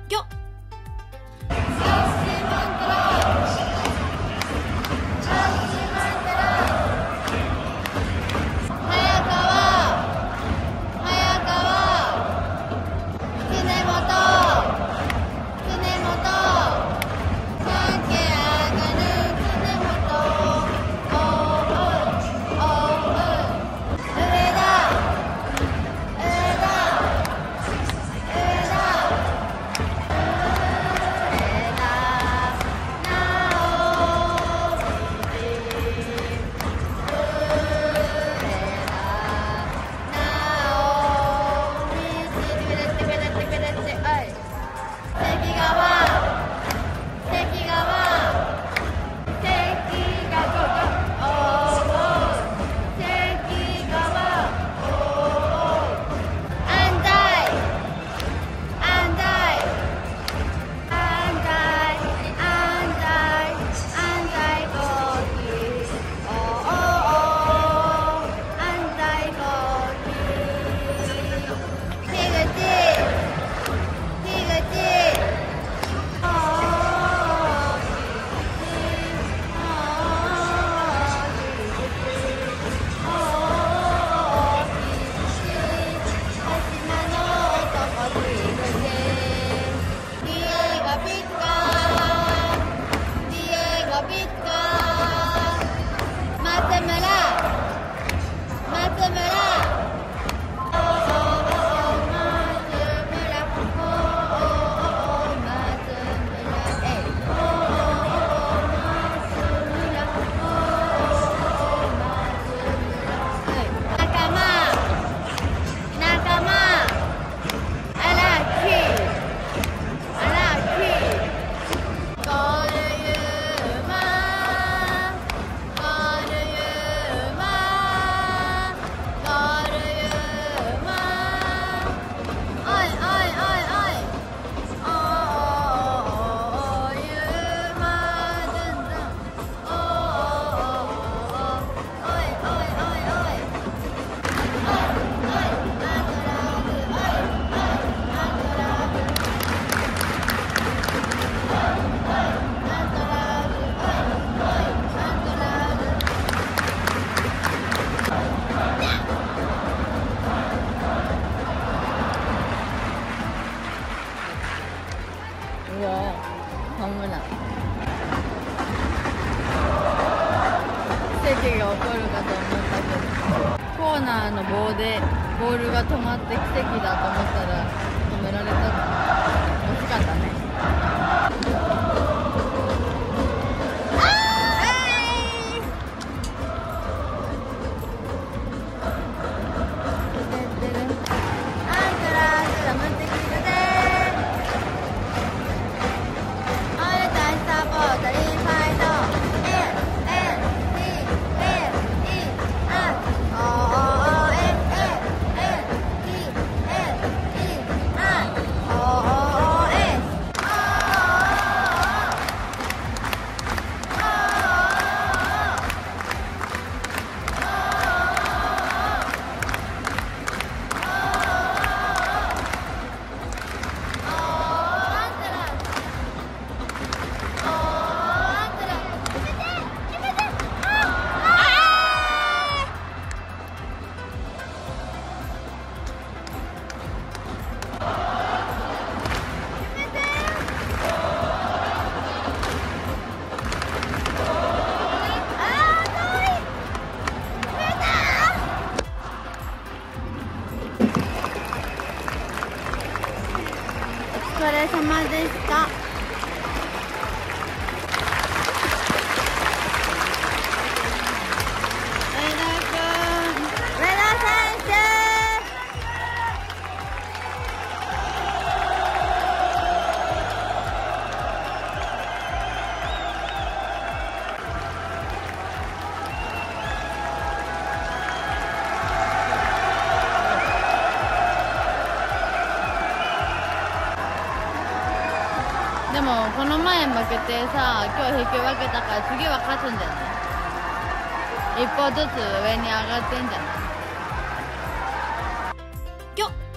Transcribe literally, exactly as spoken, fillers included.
ぎょっホームラン。奇跡が起こるかと思ったけど、コーナーの棒でボールが止まって奇跡だと思ったら止められたから惜しかったね。お疲れ様でした。でもこの前負けてさ、今日引き分けたから次は勝つんじゃない？一歩ずつ上に上がってんじゃない？きょっ